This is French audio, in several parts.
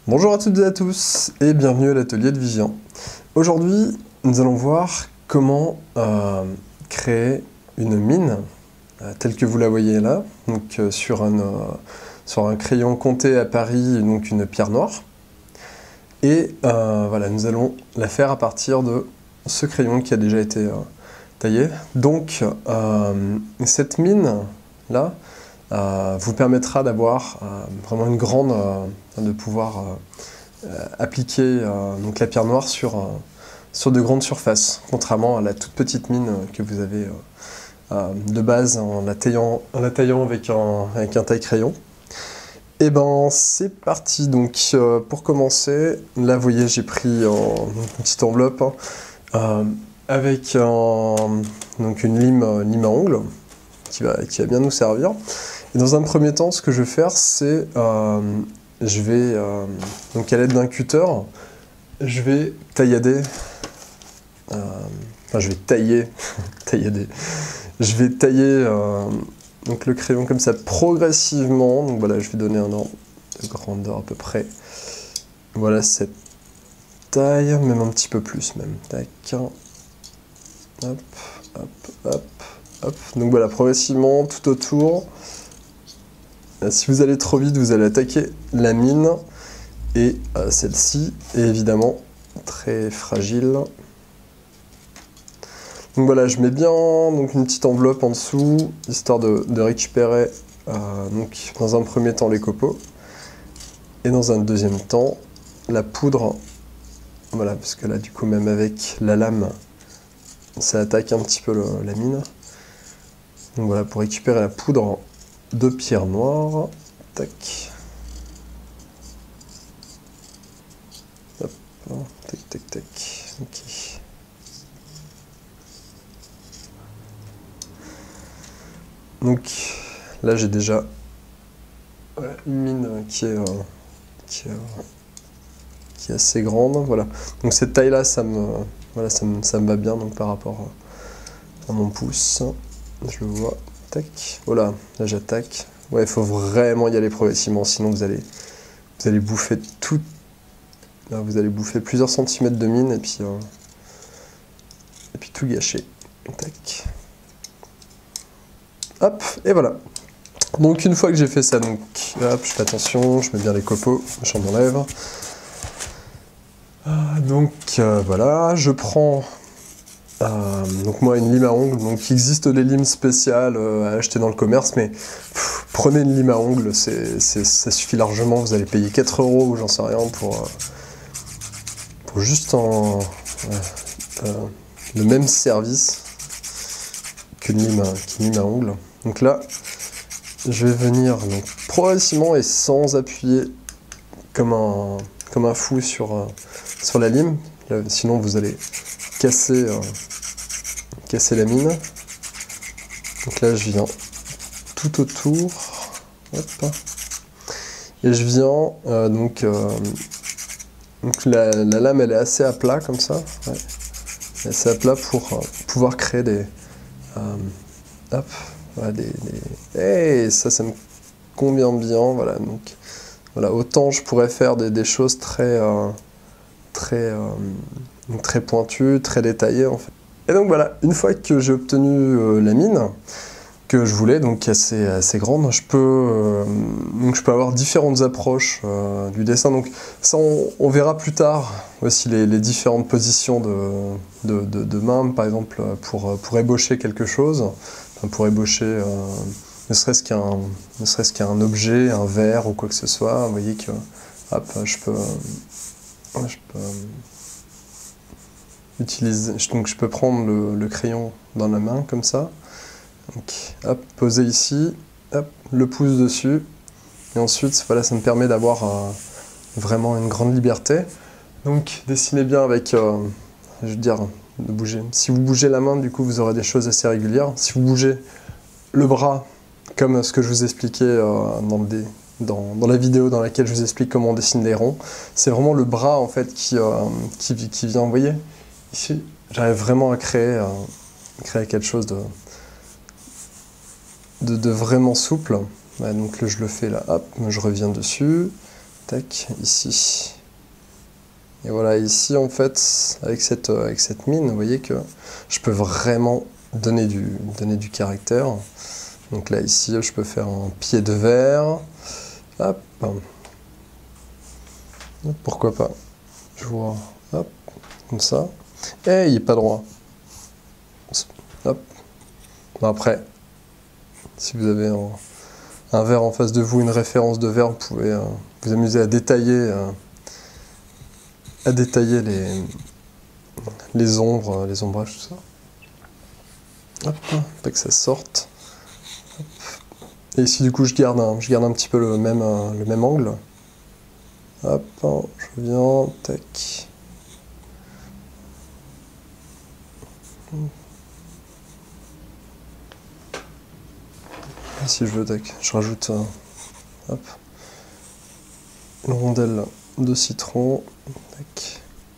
Bonjour à toutes et à tous et bienvenue à l'atelier de Vivien. Aujourd'hui, nous allons voir comment créer une mine telle que vous la voyez là, donc sur un crayon Conté à Paris, donc une pierre noire. Et voilà, nous allons la faire à partir de ce crayon qui a déjà été taillé. Donc cette mine là vous permettra d'avoir vraiment une grande, de pouvoir appliquer donc la pierre noire sur de grandes surfaces, contrairement à la toute petite mine que vous avez de base en la taillant avec un taille-crayon. Et ben c'est parti. Donc pour commencer, là vous voyez j'ai pris une petite enveloppe avec donc une lime à ongles qui va bien nous servir. Et dans un premier temps, ce que je vais faire, c'est je vais donc à l'aide d'un cutter, je vais taillader. Enfin, je vais tailler, je vais tailler donc le crayon comme ça progressivement. Donc voilà, je vais donner un ordre de grandeur à peu près. Voilà cette taille, même un petit peu plus même. Tac. Hop, hop, hop, hop. Donc voilà, progressivement tout autour. Si vous allez trop vite, vous allez attaquer la mine et celle-ci est évidemment très fragile. Donc voilà, je mets bien donc, une petite enveloppe en dessous, histoire de récupérer donc, dans un premier temps les copeaux et dans un deuxième temps la poudre. Voilà, parce que là du coup même avec la lame, ça attaque un petit peu la mine. Donc voilà, pour récupérer la poudre de pierre noire, tac. Hop, tac, tac, tac, ok. Donc là j'ai déjà une mine qui est assez grande, voilà. Donc cette taille là, ça me va bien donc par rapport à mon pouce. Je le vois. Tac. Voilà, là j'attaque. Ouais, il faut vraiment y aller progressivement, sinon vous allez bouffer tout. Là, vous allez bouffer plusieurs centimètres de mine et puis tout gâcher. Tac. Hop, et voilà. Donc une fois que j'ai fait ça, donc hop, je fais attention, je mets bien les copeaux, j'en enlève. Voilà, je prends donc moi une lime à ongles, donc il existe des limes spéciales à acheter dans le commerce, mais prenez une lime à ongles, ça suffit largement, vous allez payer 4 € ou j'en sais rien pour juste le même service qu'une lime à ongles. Donc là, je vais venir donc, progressivement et sans appuyer comme un fou sur la lime, là, sinon vous allez casser la mine. Donc là je viens tout autour, hop, et je viens donc la lame elle est assez à plat comme ça, ouais. Elle est assez à plat pour pouvoir créer des hop, voilà, et ça me convient bien, voilà. Donc voilà, autant je pourrais faire des choses très pointues, très détaillées en fait. Et donc voilà, une fois que j'ai obtenu la mine que je voulais, donc assez grande, je peux avoir différentes approches du dessin. Donc ça, on verra plus tard aussi les différentes positions de main, par exemple pour ébaucher quelque chose, enfin, pour ébaucher ne serait-ce qu'un objet, un verre ou quoi que ce soit. Vous voyez que hop, je peux utiliser, donc je peux prendre le crayon dans la main comme ça, donc hop, poser ici, hop, le pouce dessus, et ensuite voilà, ça me permet d'avoir vraiment une grande liberté. Donc dessinez bien avec, je veux dire, de bouger. Si vous bougez la main, du coup vous aurez des choses assez régulières. Si vous bougez le bras, comme ce que je vous expliquais dans la vidéo dans laquelle je vous explique comment on dessine les ronds, c'est vraiment le bras en fait qui vient, vous voyez. Ici, j'arrive vraiment à créer quelque chose de vraiment souple. Ouais, donc là, je le fais là, hop, je reviens dessus, tac, ici. Et voilà, ici en fait, avec cette mine, vous voyez que je peux vraiment donner du caractère. Donc là, ici, je peux faire un pied de verre. Hop. Pourquoi pas. Je vois, hop, comme ça. Et il n'est pas droit. Hop. Bon, après, si vous avez un verre en face de vous, une référence de verre, vous pouvez vous amuser à détailler les ombres, les ombrages, tout ça. Hop, pas que ça sorte. Hop. Et ici, du coup, je garde un petit peu le même angle. Hop, je viens, tac. Et si je veux, tac, je rajoute hop, une rondelle de citron, tac,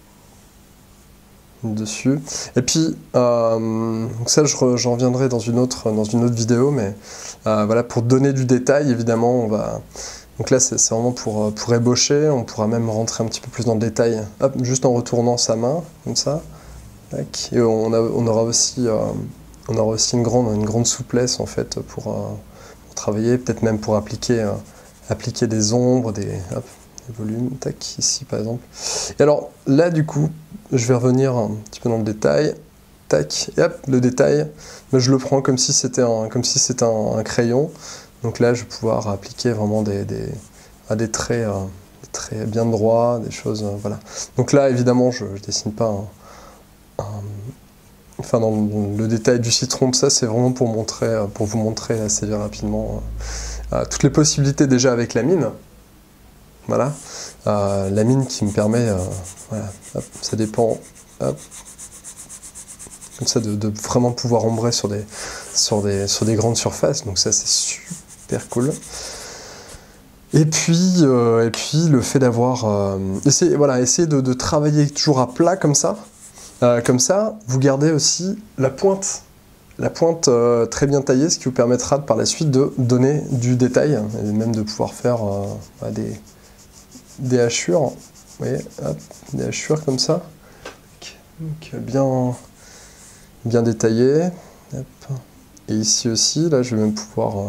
dessus. Et puis, donc ça, j'en reviendrai dans une autre vidéo, mais voilà, pour donner du détail, évidemment, on va... Donc là, c'est vraiment pour ébaucher, on pourra même rentrer un petit peu plus dans le détail, hop, juste en retournant sa main, comme ça. Tac. Et on aura aussi une grande souplesse, en fait, pour travailler, peut-être même pour appliquer des ombres, des volumes, tac, ici par exemple. Et alors là du coup, je vais revenir un petit peu dans le détail, tac, et hop, le détail, mais je le prends comme si c'était un crayon. Donc là, je vais pouvoir appliquer vraiment des traits bien droits, des choses, voilà. Donc là, évidemment, je dessine pas enfin, dans le détail du citron, ça c'est vraiment pour vous montrer assez rapidement toutes les possibilités déjà avec la mine. Voilà, la mine qui me permet, voilà, hop, ça dépend, hop, comme ça, de vraiment pouvoir ombrer sur des grandes surfaces. Donc ça c'est super cool. Et puis le fait d'avoir, essayer de travailler toujours à plat comme ça. Comme ça, vous gardez aussi la pointe très bien taillée, ce qui vous permettra par la suite de donner du détail, et même de pouvoir faire des hachures, vous voyez, hop, des hachures comme ça, donc bien détaillées. Hop. Et ici aussi, là, je vais même pouvoir...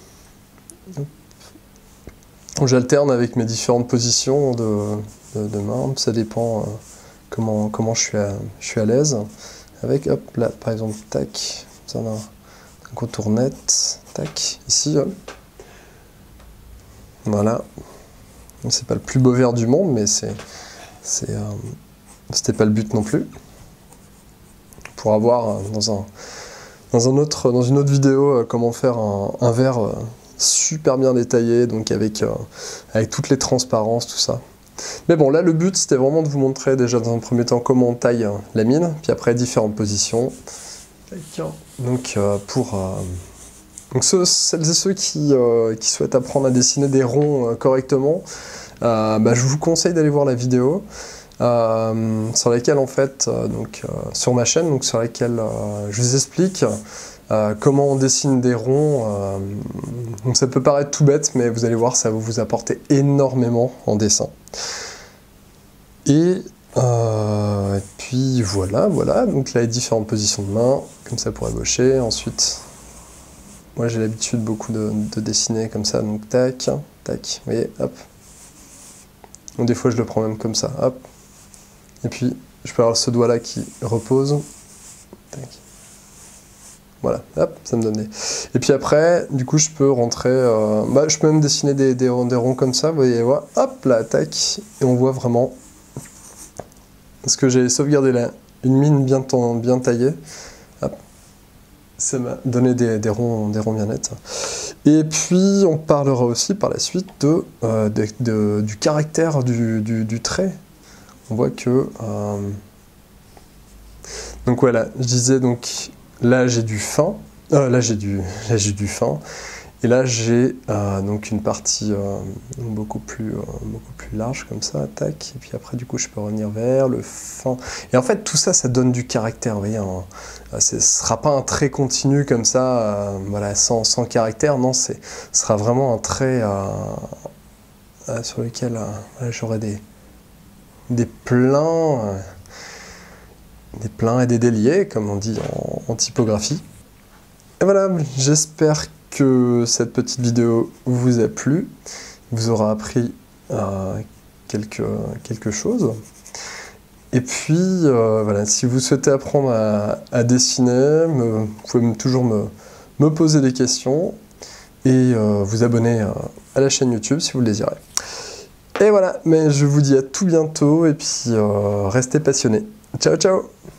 j'alterne avec mes différentes positions de main, ça dépend... comment je suis à l'aise avec, hop, là par exemple, tac, ça a un contour net, tac, ici, hop. Voilà, c'est pas le plus beau vert du monde, mais c'était pas le but non plus. Pour avoir dans une autre vidéo comment faire un vert super bien détaillé, donc avec toutes les transparences, tout ça. Mais bon, là, le but, c'était vraiment de vous montrer déjà dans un premier temps comment on taille la mine, puis après différentes positions. Donc, celles et ceux qui souhaitent apprendre à dessiner des ronds correctement, je vous conseille d'aller voir la vidéo sur laquelle, en fait, sur ma chaîne, donc sur laquelle je vous explique comment on dessine des ronds. Donc ça peut paraître tout bête, mais vous allez voir, ça va vous apporter énormément en dessin. Et puis voilà, donc là, les différentes positions de main, comme ça pour ébaucher. Ensuite, moi j'ai l'habitude beaucoup de dessiner comme ça, donc tac, tac, vous voyez, hop. Donc des fois je le prends même comme ça, hop. Et puis je peux avoir ce doigt-là qui repose, tac. Voilà, hop, ça me donne des... Et puis après, du coup, je peux rentrer... je peux même dessiner des ronds comme ça, vous voyez, voilà, hop, là, tac, et on voit vraiment... Parce que j'ai sauvegardé là, une mine bien taillée, hop, ça m'a donné des ronds bien nets. Et puis, on parlera aussi par la suite du caractère du trait. On voit que... Donc voilà, je disais, donc... Là j'ai du fin, là j'ai du fin, et là j'ai donc une partie beaucoup plus large comme ça, tac, et puis après du coup je peux revenir vers le fin. Et en fait tout ça, ça donne du caractère, vous voyez, ce sera pas un trait continu comme ça, voilà, sans caractère, non, ce sera vraiment un trait sur lesquels voilà, j'aurai des pleins et des déliés, comme on dit en typographie. Et voilà, j'espère que cette petite vidéo vous a plu, vous aura appris quelque chose. Et puis, voilà, si vous souhaitez apprendre à dessiner, vous pouvez toujours me poser des questions et vous abonner à la chaîne YouTube si vous le désirez. Et voilà, mais je vous dis à tout bientôt et puis restez passionnés. Ciao, ciao!